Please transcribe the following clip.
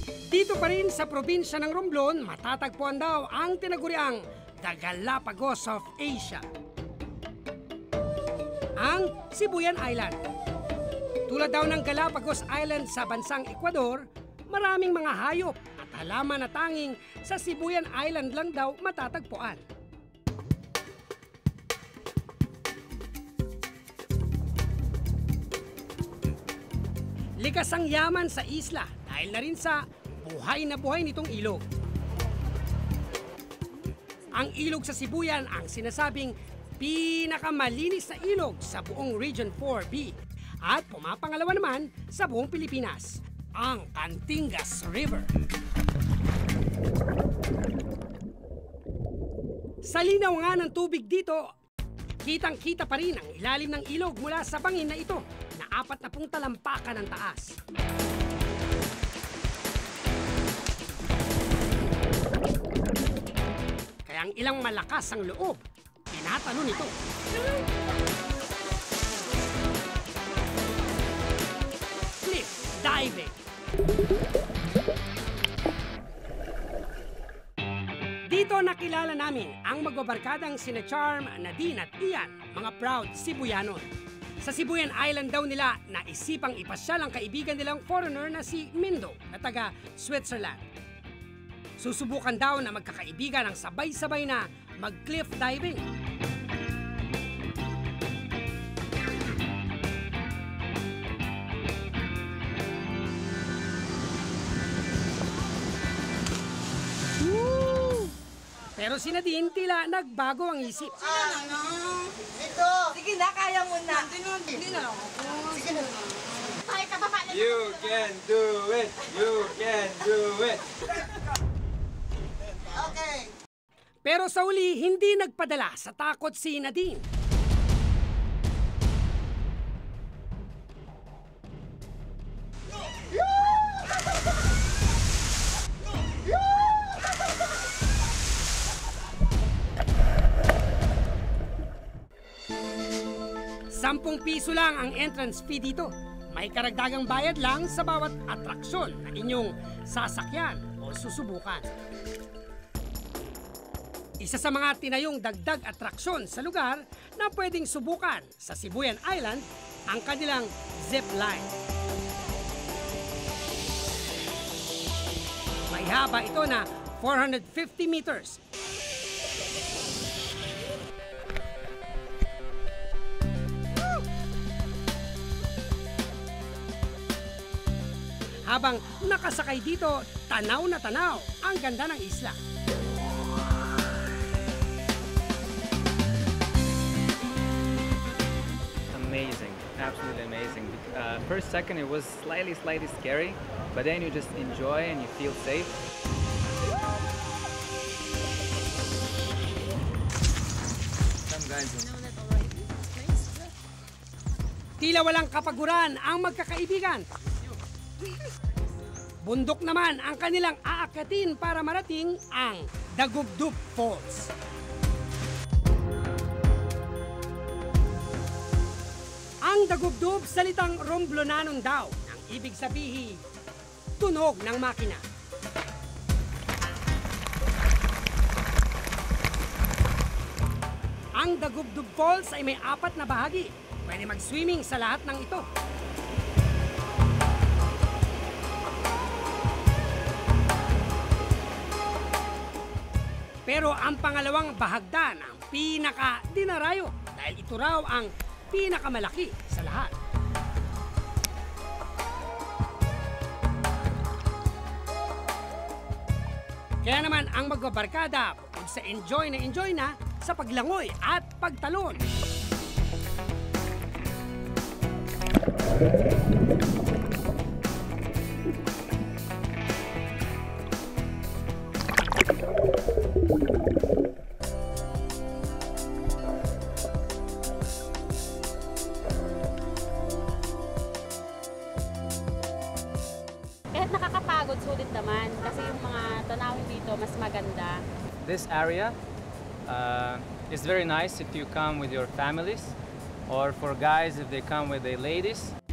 Dito pa rin sa probinsya ng Romblon, matatagpuan daw ang tinaguriang the Galápagos of Asia, ang Sibuyan Island. Tulad daw ng Galápagos Island sa bansang Equador, maraming mga hayop at halaman na tanging sa Sibuyan Island lang daw matatagpuan. Likas ang yaman sa isla dahil na rin sa buhay na buhay nitong ilog. Ang ilog sa Sibuyan ang sinasabing pinakamalinis na ilog sa buong Region 4B at pumapangalawa naman sa buong Pilipinas, ang Cantingas River. Sa linaw nga ng tubig dito, kitang-kita pa rin ang ilalim ng ilog mula sa bangin na ito na 40 talampakan ng taas. Kaya ang ilang malakas ang loob, tinatalo nito. Cliff diving. Dito nakilala namin ang magbabarkadang sina Charm, Nadine at Ian, mga proud Sibuyanon. Sa Sibuyan Island daw nila naisipang ipasyal ang kaibigan nilang foreigner na si Mindo na taga Switzerland. Susubukan daw na magkakaibigan ang sabay-sabay na mag-cliff diving. Pero si Nadine tila nagbago ang isip. Ito! Sige na, kaya mo na. Hindi na ako. Sige na. You can do it! You can do it! Okay. Pero sa uli, hindi nagpadala sa takot si Nadine. ₱10 lang ang entrance fee dito. May karagdagang bayad lang sa bawat atraksyon na inyong sasakyan o susubukan. Isa sa mga tinayong dagdag atraksyon sa lugar na pwedeng subukan sa Sibuyan Island ang kanilang zip line. May haba ito na 450 meters. Habang nakasakay dito, tanaw na tanaw ang ganda ng isla. Amazing, absolutely amazing. First second it was slightly scary, but then you just enjoy and you feel safe. Some guys Tila walang kapaguran ang magkakaibigan. Bundok naman ang kanilang aakatin para marating ang Dagubdub Falls. Ang Dagubdub, salitang Romblonanon daw, ang ibig sabihin, tunog ng makina. Ang Dagubdub Falls ay may 4 na bahagi. Pwede mag-swimming sa lahat ng ito. Pero ang pangalawang bahagdan ang pinaka-dinarayo dahil ito raw ang pinakamalaki sa lahat. Kaya naman ang magbabarkada bukod sa enjoy na sa paglangoy at pagtalon. Kahit nakakapagod, sulit naman kasi yung mga tanawin dito mas maganda. This area is very nice if you come with your families, or for guys if they come with their ladies.